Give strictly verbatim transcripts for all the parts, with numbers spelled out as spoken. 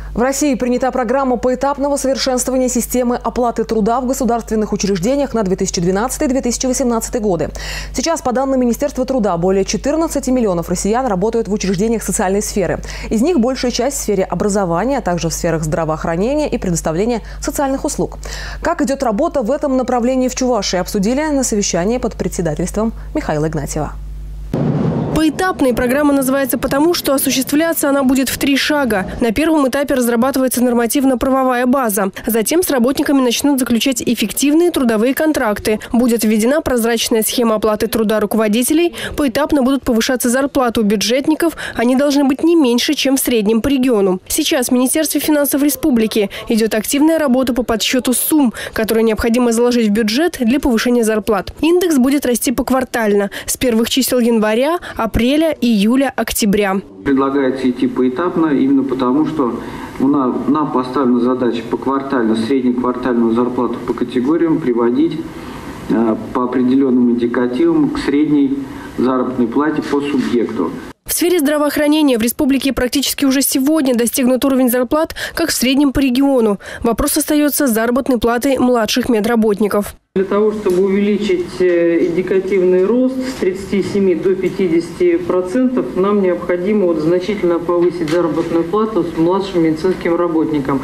В России принята программа поэтапного совершенствования системы оплаты труда в государственных учреждениях на две тысячи двенадцатый — две тысячи восемнадцатый годы. Сейчас, по данным Министерства труда, более четырнадцати миллионов россиян работают в учреждениях социальной сферы. Из них большая часть в сфере образования, а также в сферах здравоохранения и предоставления социальных услуг. Как идет работа в этом направлении в Чувашии, обсудили на совещании под председательством Михаила Игнатьева. Поэтапной программа называется потому, что осуществляться она будет в три шага. На первом этапе разрабатывается нормативно-правовая база. Затем с работниками начнут заключать эффективные трудовые контракты. Будет введена прозрачная схема оплаты труда руководителей. Поэтапно будут повышаться зарплаты у бюджетников. Они должны быть не меньше, чем в среднем по региону. Сейчас в Министерстве финансов Республики идет активная работа по подсчету сумм, которые необходимо заложить в бюджет для повышения зарплат. Индекс будет расти поквартально с первых чисел января, апреля, июля, октября. Предлагается идти поэтапно, именно потому, что у нас, нам поставлена задача поквартально, среднеквартальную зарплату по категориям приводить э, по определенным индикативам к средней заработной плате по субъекту. В сфере здравоохранения в республике практически уже сегодня достигнут уровень зарплат, как в среднем по региону. Вопрос остается с заработной платой младших медработников. Для того, чтобы увеличить индикативный рост с тридцати семи до пятидесяти процентов, нам необходимо вот значительно повысить заработную плату с младшим медицинским работникам.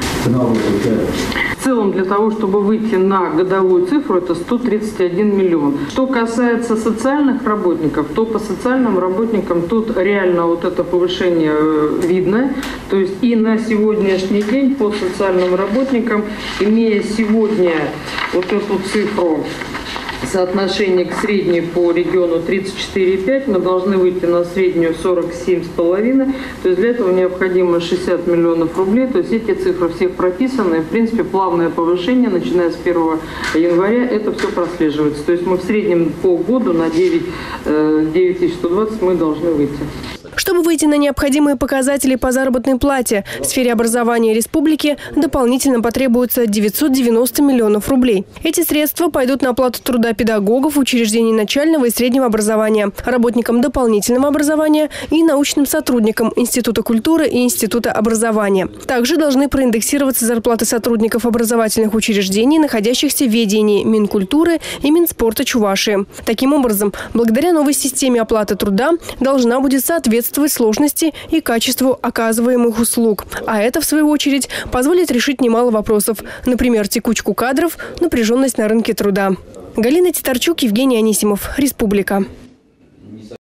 В целом, для того, чтобы выйти на годовую цифру, это сто тридцать один миллион. Что касается социальных работников, то по социальным работникам тут реально вот это повышение видно. То есть и на сегодняшний день по социальным работникам, имея сегодня вот эту цифру, соотношение к средней по региону тридцать четыре и пять, мы должны выйти на среднюю сорок семь и пять. То есть для этого необходимо шестьдесят миллионов рублей. То есть эти цифры всех прописаны. В принципе, плавное повышение, начиная с первого января, это все прослеживается. То есть мы в среднем по году на девять тысяч сто двадцать мы должны выйти. Чтобы выйти на необходимые показатели по заработной плате в сфере образования республики, дополнительно потребуется девятьсот девяносто миллионов рублей. Эти средства пойдут на оплату труда педагогов, учреждений начального и среднего образования, работникам дополнительного образования и научным сотрудникам Института культуры и Института образования. Также должны проиндексироваться зарплаты сотрудников образовательных учреждений, находящихся в ведении Минкультуры и Минспорта Чувашии. Таким образом, благодаря новой системе оплаты труда должна будет соответствовать сложности и качеству оказываемых услуг. А это, в свою очередь, позволит решить немало вопросов. Например, текучку кадров, напряженность на рынке труда. Галина Титарчук, Евгений Анисимов. Республика.